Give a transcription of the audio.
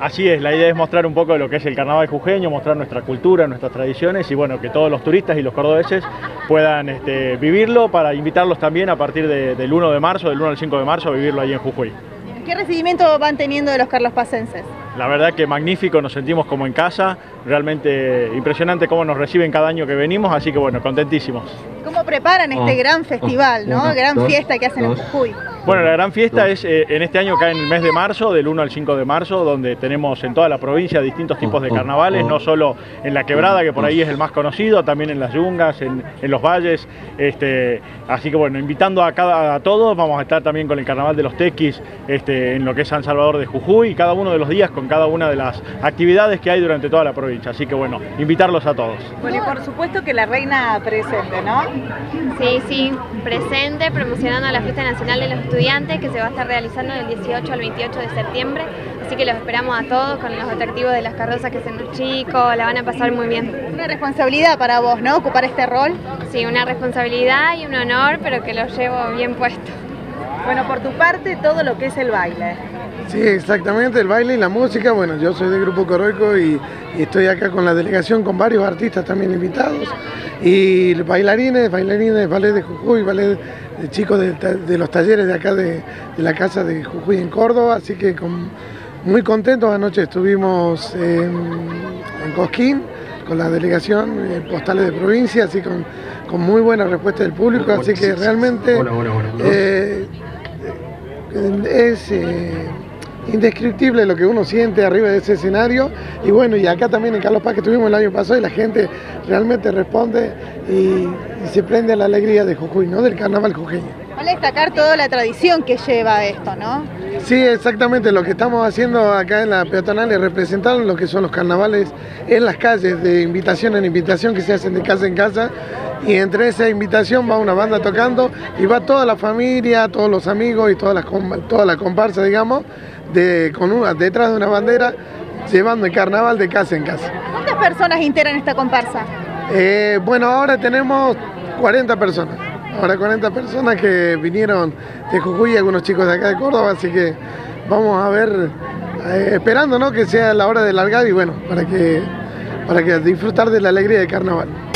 Así es, la idea es mostrar un poco de lo que es el carnaval jujeño, mostrar nuestra cultura, nuestras tradiciones y bueno, que todos los turistas y los cordobeses puedan vivirlo, para invitarlos también a partir del 1 de marzo, del 1 al 5 de marzo, a vivirlo ahí en Jujuy. ¿Qué recibimiento van teniendo de los carlospacenses? La verdad que magnífico, nos sentimos como en casa, realmente impresionante cómo nos reciben cada año que venimos, así que bueno, contentísimos. ¿Cómo preparan este gran festival, gran fiesta que hacen en Jujuy? Bueno, la gran fiesta es en este año cae en el mes de marzo, del 1 al 5 de marzo, donde tenemos en toda la provincia distintos tipos de carnavales, no solo en la Quebrada, que por ahí es el más conocido, también en las yungas, en los valles. Así que bueno, invitando a todos, vamos a estar también con el carnaval de los tequis en lo que es San Salvador de Jujuy, cada uno de los días con cada una de las actividades que hay durante toda la provincia. Así que bueno, invitarlos a todos. Bueno, y por supuesto que la reina presente, ¿no? Sí, presente, promocionando la Fiesta Nacional de los Estudiantes, que se va a estar realizando del 18 al 28 de septiembre, así que los esperamos a todos con los atractivos de las carrozas que hacen los chicos, la van a pasar muy bien. Una responsabilidad para vos, ¿no? Ocupar este rol. Sí, una responsabilidad y un honor, pero que lo llevo bien puesto. Bueno, por tu parte, todo lo que es el baile. Sí, exactamente, el baile y la música. Bueno, yo soy del Grupo Coroico y estoy acá con la delegación, con varios artistas también invitados. Y bailarines, ballet de Jujuy, ballet de chicos de los talleres de acá de la Casa de Jujuy en Córdoba. Así que muy contentos. Anoche estuvimos en Cosquín con la delegación postales de provincia, así con muy buena respuesta del público. Así que realmente es indescriptible lo que uno siente arriba de ese escenario. Y bueno, y acá también en Carlos Paz, que estuvimos el año pasado, y la gente realmente responde y se prende a la alegría de Jujuy, ¿no? Del carnaval jujeño. Vale destacar toda la tradición que lleva esto, ¿no? Sí, exactamente, lo que estamos haciendo acá en la peatonal es representar lo que son los carnavales en las calles, de invitación en invitación, que se hacen de casa en casa. Y entre esa invitación va una banda tocando y va toda la familia, todos los amigos y toda la comparsa, digamos, detrás de una bandera, llevando el carnaval de casa en casa. ¿Cuántas personas integran esta comparsa? Bueno, ahora tenemos 40 personas. Ahora 40 personas que vinieron de Jujuy y algunos chicos de acá de Córdoba, así que vamos a ver, esperando, ¿no?, que sea la hora de largar y bueno, para que disfrutar de la alegría del carnaval.